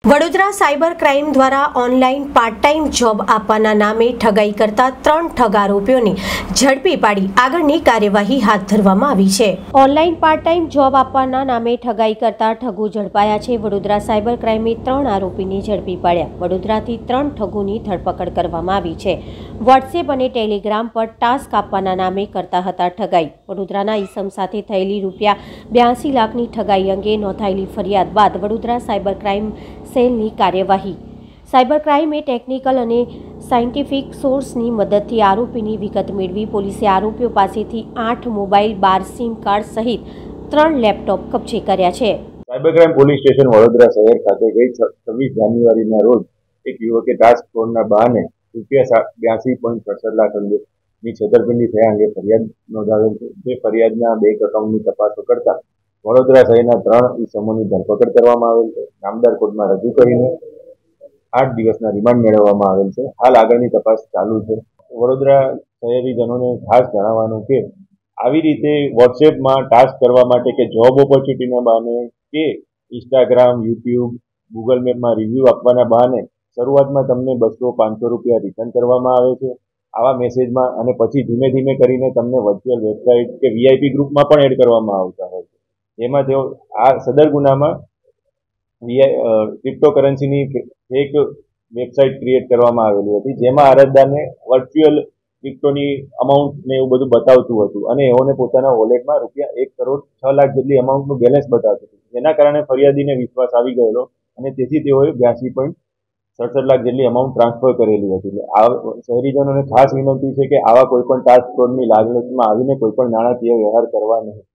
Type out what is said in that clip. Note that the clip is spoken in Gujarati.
વડોદરા સાયબર ક્રાઇમ દ્વારા ઓનલાઈન પાર્ટ ટાઈમ જોબ આપવાના નામે ઠગાઈ કરતા 3 ઠગ આરોપીઓને ઝડપી પાડી આગળની કાર્યવાહી હાથ ધરવામાં આવી છે। ઓનલાઈન પાર્ટ ટાઈમ જોબ આપવાના નામે ઠગાઈ કરતા ઠગો ઝડપાયા છે। વડોદરા સાયબર ક્રાઇમે 3 આરોપીને ઝડપી પાડ્યા। વડોદરાથી 3 ઠગોની ધરપકડ કરવામાં આવી છે। વોટ્સએપ અને ટેલિગ્રામ પર ટાસ્ક આપવાના નામે કરતા હતા ઠગાઈ। વડોદરાના ઈસમ સાથે થયેલી ₹82 લાખની ઠગાઈ અંગે નોંધાયેલી ફરિયાદ બાદ વડોદરા સાયબર ક્રાઇમ સેલની કાર્યવાહી। સાયબર ક્રાઇમે ટેકનિકલ અને સાયન્ટિફિક સોર્સની મદદથી આરોપીની વિગત મેળવી પોલીસે આરોપીઓ પાસેથી 8 મોબાઈલ 12 સિમ કાર્ડ સહિત 3 લેપટોપ કબજે કર્યા છે। Cyber crime police station Vadodara શહેર ખાતે ગઈ 26 જાન્યુઆરીના રોજ એક યુવકે ટાસ્ક ફોર્સના બહાને ₹82.67 લાખ અંગેની છેતરપિંડી થયા અંગે ફરિયાદ નોંધાવેલ છે। જે ફરિયાદના બેંક એકાઉન્ટની તપાસ કરતા વડોદરા શહેરના 3 ઈસમોની ધરપકડ કરવામાં આવેલ છે। નામદાર કોર્ટમાં રજૂ કરીને 8 દિવસના રિમાન્ડ મેળવવામાં આવેલ છે। હાલ આગળની તપાસ ચાલુ છે। વડોદરા શહેરીજનોને ખાસ જણાવવાનું કે આવી રીતે વોટ્સએપમાં ટાસ્ક કરવા માટે કે જોબ ઓપોર્ચ્યુનિટીના બહાને કે ઇન્સ્ટાગ્રામ, યુટ્યુબ, ગૂગલ મેપમાં રિવ્યૂ આપવાના બહાને શરૂઆતમાં તમને ₹200-500 રિટર્ન કરવામાં આવે છે આવા મેસેજમાં, અને પછી ધીમે ધીમે કરીને તમને વર્ચ્યુઅલ વેબસાઇટ કે વીઆઈપી ગ્રુપમાં પણ એડ કરવામાં આવતા હોય છે। જેમાં તેઓ આ સદર ગુનામાં ક્રિપ્ટોકરન્સીની એક વેબસાઇટ ક્રિએટ કરવામાં આવેલી હતી, જેમાં અરજદારને વર્ચ્યુઅલ ક્રિપ્ટોની અમાઉન્ટ ને એવું બધું બતાવતું હતું અને એઓને પોતાના વોલેટમાં ₹1.06 લાખ જેટલી અમાઉન્ટનું બેલેન્સ બતાવતું હતું, જેના કારણે ફરિયાદીને વિશ્વાસ આવી ગયેલો અને તેથી તેઓએ ₹82.67 લાખ જેટલી અમાઉન્ટ ટ્રાન્સફર કરેલી હતી। શહેરીજનોને ખાસ વિનંતી છે કે આવા કોઈ પણ ટાસ્ક ફ્રોડની લાલચમાં આવીને કોઈ પણ નાણાકીય વ્યવહાર કરવા નહીં।